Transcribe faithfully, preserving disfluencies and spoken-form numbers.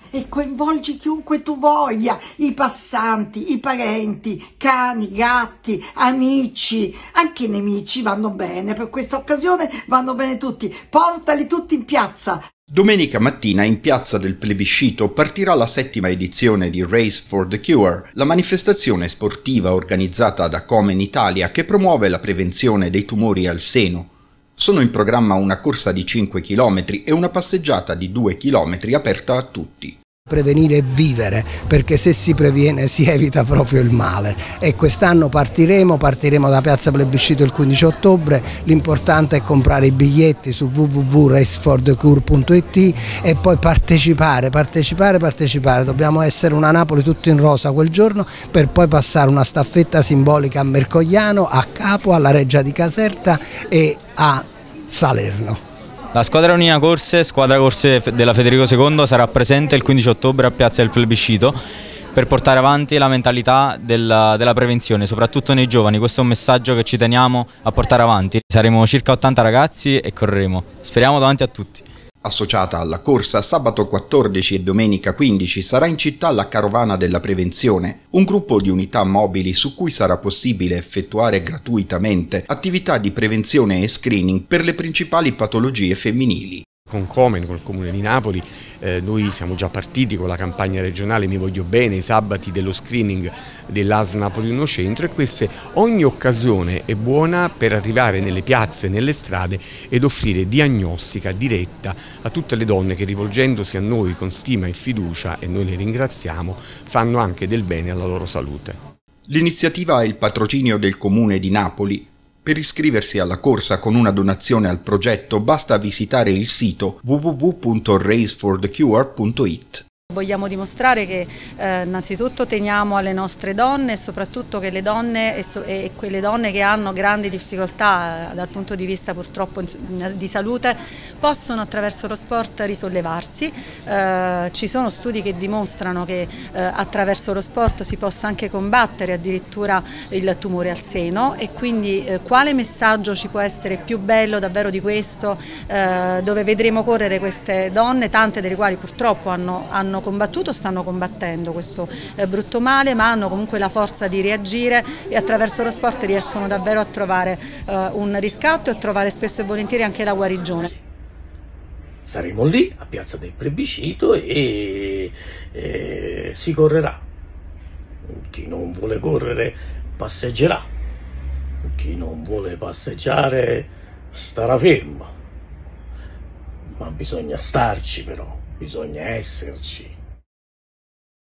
e coinvolgi chiunque tu voglia, i passanti, i parenti, cani, gatti, amici, anche i nemici vanno bene, per questa occasione vanno bene tutti, portali tutti in piazza. Domenica mattina in piazza del Plebiscito partirà la settima edizione di Race for the Cure, la manifestazione sportiva organizzata da Komen Italia che promuove la prevenzione dei tumori al seno. Sono in programma una corsa di cinque chilometri e una passeggiata di due chilometri aperta a tutti. Prevenire e vivere, perché se si previene si evita proprio il male, e quest'anno partiremo, partiremo da piazza Plebiscito il quindici ottobre, l'importante è comprare i biglietti su w w w punto race for the cure punto i t e poi partecipare, partecipare, partecipare, dobbiamo essere una Napoli tutto in rosa quel giorno per poi passare una staffetta simbolica a Mercogliano, a Capo, alla Reggia di Caserta e a Salerno. La squadra Unina Corse, squadra corse della Federico secondo, sarà presente il quindici ottobre a piazza del Plebiscito per portare avanti la mentalità della, della prevenzione, soprattutto nei giovani. Questo è un messaggio che ci teniamo a portare avanti. Saremo circa ottanta ragazzi e correremo, speriamo davanti a tutti. Associata alla corsa, sabato quattordici e domenica quindici sarà in città la Carovana della Prevenzione, un gruppo di unità mobili su cui sarà possibile effettuare gratuitamente attività di prevenzione e screening per le principali patologie femminili. Con Komen, col Comune di Napoli, eh, noi siamo già partiti con la campagna regionale Mi Voglio Bene, i sabati dello screening dell'A S Napoli uno Centro, e queste, ogni occasione è buona per arrivare nelle piazze, nelle strade ed offrire diagnostica diretta a tutte le donne che, rivolgendosi a noi con stima e fiducia, e noi le ringraziamo, fanno anche del bene alla loro salute. L'iniziativa ha il patrocinio del Comune di Napoli. Per iscriversi alla corsa con una donazione al progetto basta visitare il sito w w w punto race for the cure punto i t. Vogliamo dimostrare che eh, innanzitutto teniamo alle nostre donne e soprattutto che le donne e, so, e quelle donne che hanno grandi difficoltà eh, dal punto di vista purtroppo di salute possono attraverso lo sport risollevarsi. Eh, ci sono studi che dimostrano che eh, attraverso lo sport si possa anche combattere addirittura il tumore al seno, e quindi eh, quale messaggio ci può essere più bello davvero di questo, eh, dove vedremo correre queste donne, tante delle quali purtroppo hanno, hanno combattuto, stanno combattendo questo eh, brutto male, ma hanno comunque la forza di reagire e attraverso lo sport riescono davvero a trovare eh, un riscatto e a trovare spesso e volentieri anche la guarigione. Saremo lì a piazza del Plebiscito e, e si correrà. Chi non vuole correre passeggerà, chi non vuole passeggiare starà fermo, ma bisogna starci però. Bisogna esserci.